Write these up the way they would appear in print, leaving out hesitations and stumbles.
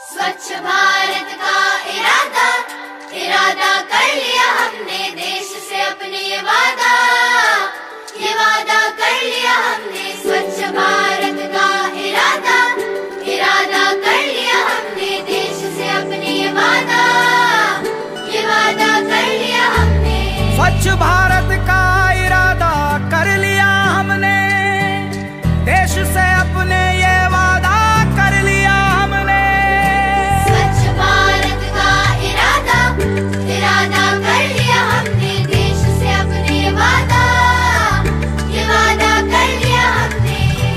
स्वच्छ भारत का इरादा इरादा कर लिया हमने, देश से अपने ये वादा कर लिया हमने। स्वच्छ भारत का इरादा इरादा कर लिया हमने, देश से अपने ये वादा कर लिया हमने। स्वच्छ भारत का इरादा कर लिया हमने, देश से अपने ये वादा कर लिया हमने। स्वच्छ भारत का इरादा इरादा कर लिया हमने, देश से अपने ये वादा कर लिया हमने।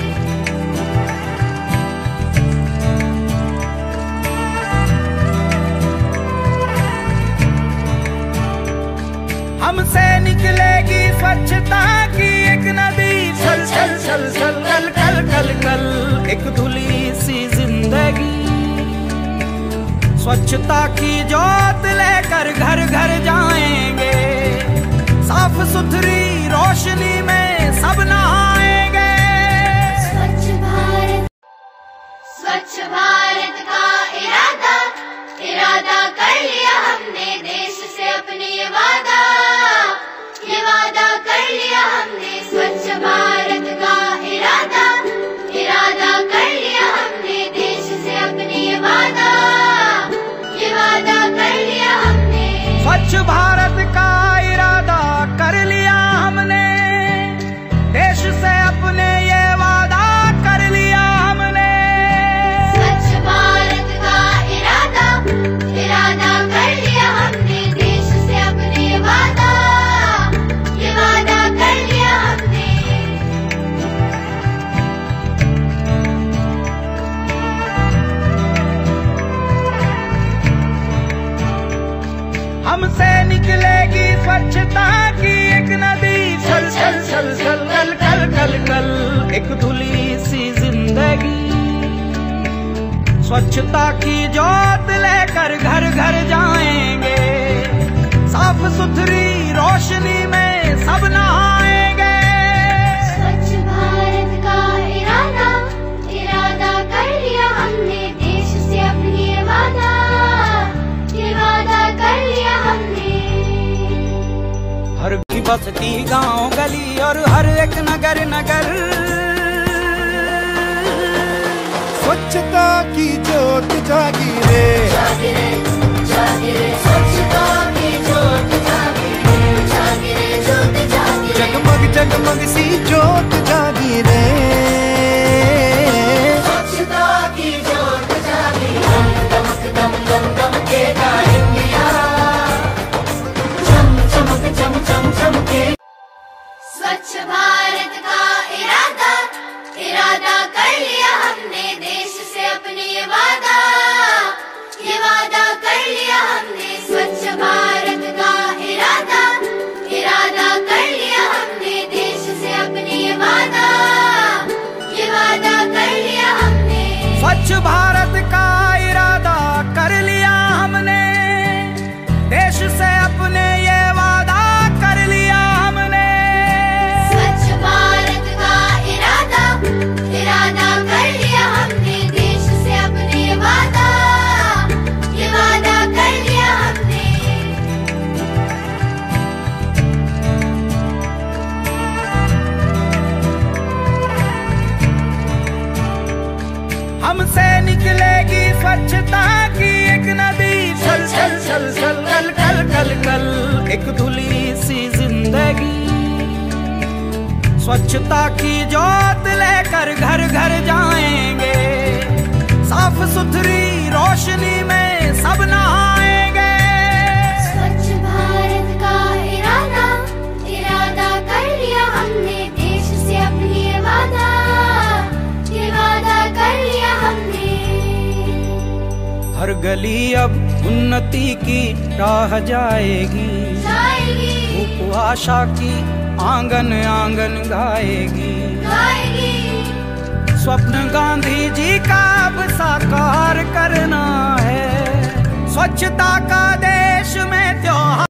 हमसे निकलेगी स्वच्छता की एक नदी, छल छल छल छल कल कल कल कल एक धुली सी जिंदगी। स्वच्छता की जोत लेकर घर घर जाएंगे, साफ सुथरी रोशनी में सब नहाएंगे। स्वच्छ भारत का इरादा इरादा कर लिया हमने, देश से अपने ये वादा कर लिया हमने। स्वच्छ भारत का इरादा इरादा कर लिया हमने, देश से अपने ये वादा कर लिया हमने। स्वच्छ भारत का इरादा कर लिया हमने, देश से अपने ये वादा कर लिया हमने। स्वच्छ भारत का इरादा इरादा कर लिया हमने, देश से अपने ये वादा कर लिया हमने। हमसे निकलेगी स्वच्छता की एक नदी, छल छल छल छल कल कल कल कल एक धुली सी जिंदगी। स्वच्छता की जोत लेकर घर घर जाएंगे, साफ सुथरी रोशनी में सब नहाएंगे। स्वच्छ भारत का इरादा इरादा कर लिया हमने, देश से अपनी ये वादा कर लिया हमने। हर बस्ती गांव गली और हर एक नगर नगर स्वच्छता की जोत जागी रे, स्वच्छता की जोत जागी रे, जगमग जगमग सी जोत जागी रे। स्वच्छता की जोत जागी, दम दम दमकेगा इंडिया, चमक चमके। स्वच्छ भारत का इरादा इरादा कर लिया हमने, देश से अपने ये वादा कर लिया हमने। स्वच्छ भारत का इरादा इरादा कर लिया हमने, देश से अपने ये वादा कर लिया हमने। स्वच्छ भारत का इरादा कर लिया हमने, देश से अपने ये वादा कर लिया हमने। स्वच्छ भारत का इरादा इरादा कर लिया हमने, देश से अपने ये वादा कर लिया हमने। हमसे निकलेगी स्वच्छता की एक नदी, छल छल छल छल कल कल कल कल एक धुली सी जिंदगी। स्वच्छता की जोत लेकर घर घर जाएंगे, साफ सुथरी रोशनी में सब नहाएंगे। स्वच्छ भारत का इरादा इरादा कर लिया हमने, देश से अपनी ये वादा कर लिया हमने। हर गली अब उन्नति की राह जाएगी, उपभाषा की आंगन आंगन गाएगी। स्वप्न गांधी जी का अब साकार करना है, स्वच्छता का देश में त्योहार